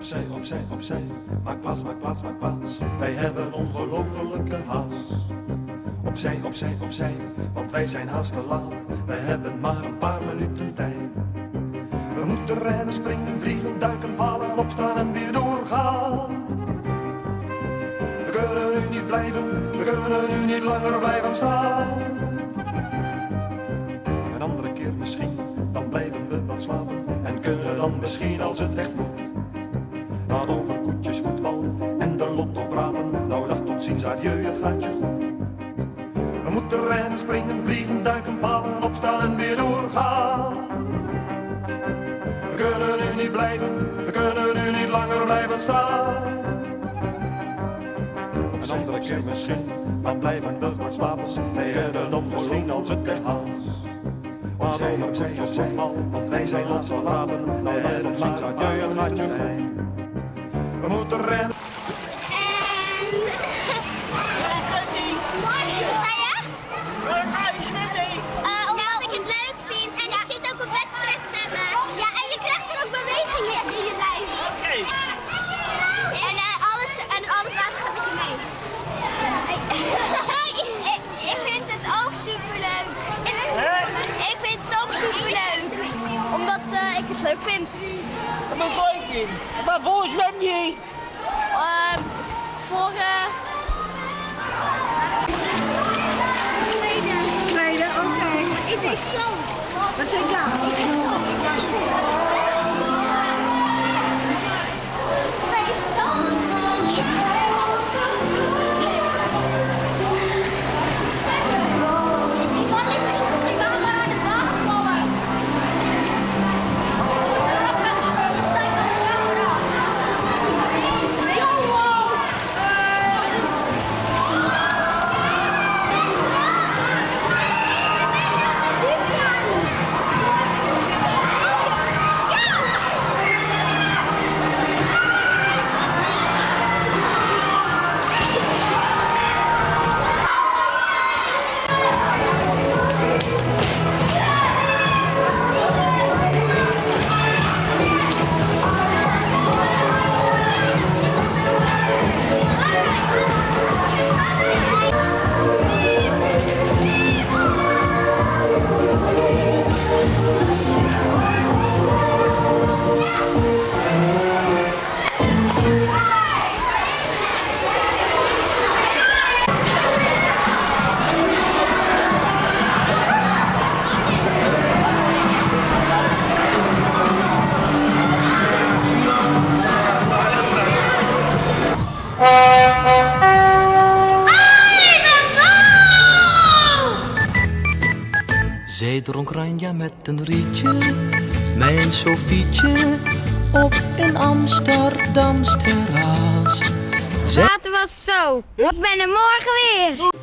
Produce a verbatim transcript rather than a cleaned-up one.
Opzij, opzij, opzij, maak plaats, maak plaats, maak plaats. Wij hebben ongelofelijke haast. Opzij, opzij, opzij, want wij zijn haast te laat. Wij hebben maar een paar minuten tijd. We moeten rennen, springen, vliegen, duiken, vallen, opstaan en weer doorgaan. We kunnen nu niet blijven, we kunnen nu niet langer blijven staan. Een andere keer misschien, dan blijven we wat slapen. En kunnen dan misschien als het echt moet. Laat over koetjes, voetbal en de lotto praten. Nou dag tot ziens, adieu, het gaat je goed. We moeten rennen, springen, vliegen, duiken, vallen, opstaan en weer doorgaan. We kunnen nu niet blijven, we kunnen nu niet langer blijven staan. Een andere keer misschien, dan blijven we wat slapen. Wij hebben dan misschien als het echt haast. Maar over koetjes, voetbal, want wij zijn laatst verlaten. Nou dag tot ziens, adieu, het gaat je goed. We moeten rennen. Omdat uh, ik het leuk vind. Wat leuk in? Waarvoor zwem je? Uh, voor... Uh... Tweede. Tweede, oké. Okay. Ik denk zo. Wat zeg je? Ik denk zo. Zij dronk Ranja met een rietje, mijn Sofietje, op een Amsterdams terras. Later was het zo. Ik ben er morgen weer.